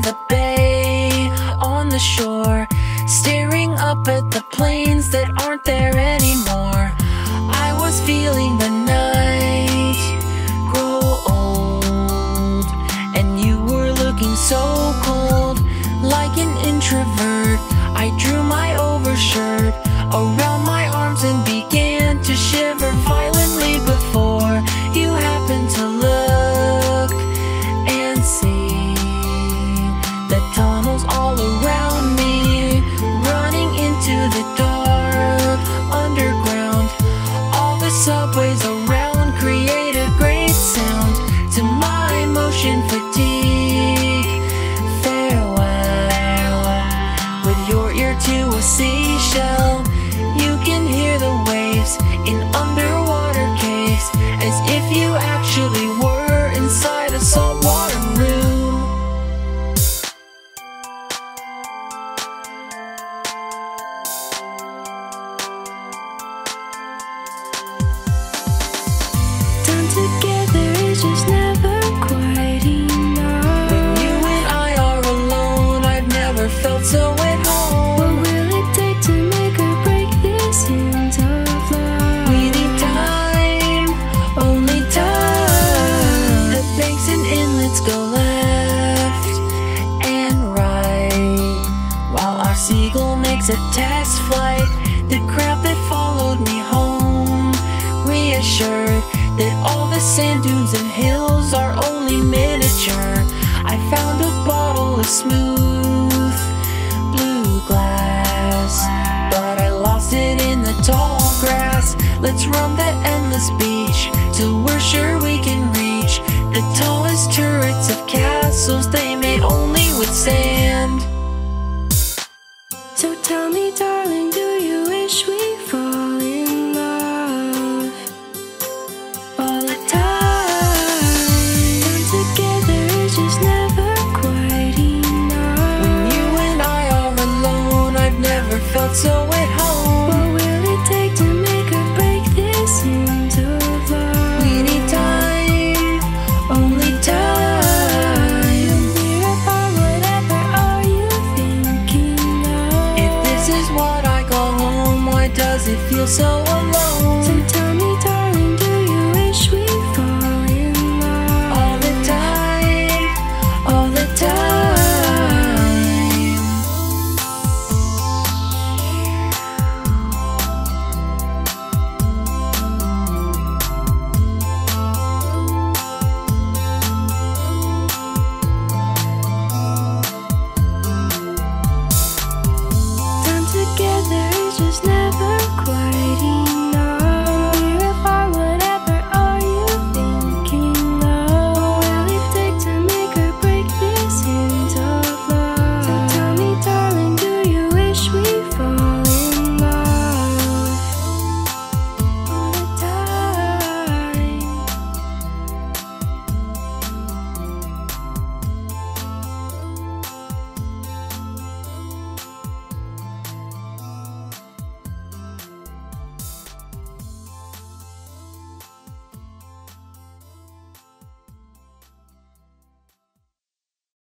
the bay, on the shore, staring up at the plains that aren't there anymore. I was feeling the night grow old, and you were looking so cold. Like an introvert, I drew my overshirt around my arms and began to shiver violently before you happened to look and see the tunnels all around me, running into the dark underground. All the subways around create a great sound to my motion fatigue. Farewell, with your ear to a seashell, you can hear the waves in underwater caves, as if you actually were inside a saltwater room. Done together is just never quite enough. When you and I are alone, I've never felt so at home. What will it take to make or break this hint of love? We need time, only time. The banks and inlets go left and right, while our seagull makes a test flight. The crowd that followed me home, reassured that all the sand dunes and hills are only miniature. I found a bottle of smooth blue glass, but I lost it in the tall grass. Let's roam that endless beach till we're sure we can reach the tallest turrets of castles they made only with sand. So tell me, darling, do you wish we fall in love all the time? Done together is just never quite enough. When you and I are alone, I've never felt so at home. What will it take to make or break this hint of love? We need time, only time. We're apart, whatever are you thinking of? If this is what I call home, why does it feel so alone? So